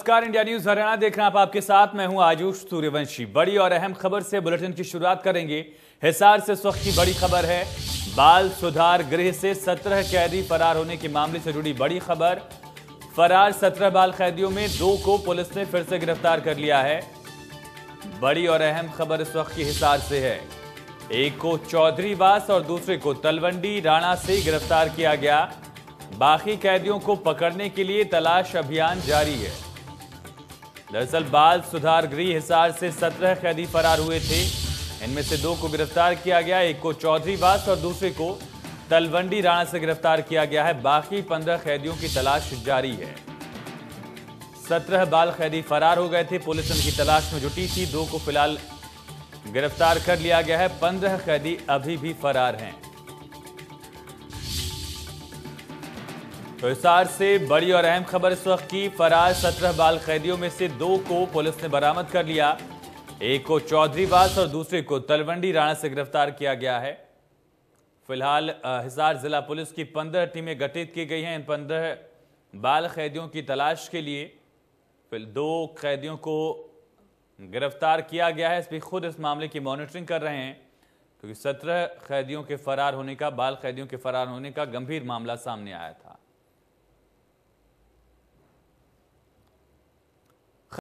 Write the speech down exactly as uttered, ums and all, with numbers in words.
नमस्कार, India news Haryana देख रहे हैं आप आपके साथ मैं हूं आयुष सूर्यवंशी। बड़ी और अहम खबर से बुलेटिन की शुरुआत करेंगे। हिसार से इस वक्त की बड़ी खबर है। बाल सुधार गृह से सत्रह कैदी फरार होने के मामले से जुड़ी बड़ी खबर। फरार सत्रह बाल कैदियों में दो को पुलिस ने फिर से गिरफ्तार कर लिया है। बड़ी और अहम खबर इस वक्त की हिसार से है। एक को चौधरीवास और दूसरे को तलवंडी राणा से गिरफ्तार किया गया। बाकी कैदियों को पकड़ने के लिए तलाश अभियान जारी है। दरअसल बाल सुधार गृह हिसार से सत्रह कैदी फरार हुए थे। इनमें से दो को गिरफ्तार किया गया। एक को चौधरीवास और दूसरे को तलवंडी राणा से गिरफ्तार किया गया है। बाकी पंद्रह कैदियों की तलाश जारी है। सत्रह बाल कैदी फरार हो गए थे, पुलिस उनकी तलाश में जुटी थी। दो को फिलहाल गिरफ्तार कर लिया गया है। पंद्रह कैदी अभी भी फरार हैं। तो हिसार से बड़ी और अहम खबर इस वक्त की। फरार सत्रह बाल कैदियों में से दो को पुलिस ने बरामद कर लिया। एक को चौधरीवास और दूसरे को तलवंडी राणा से गिरफ्तार किया गया है। फिलहाल हिसार जिला पुलिस की पंद्रह टीमें गठित की गई हैं। इन पंद्रह बाल कैदियों की तलाश के लिए फिर दो कैदियों को गिरफ्तार किया गया है। एसपी खुद इस मामले की मॉनिटरिंग कर रहे हैं क्योंकि सत्रह कैदियों के फरार होने का बाल कैदियों के फरार होने का गंभीर मामला सामने आया था।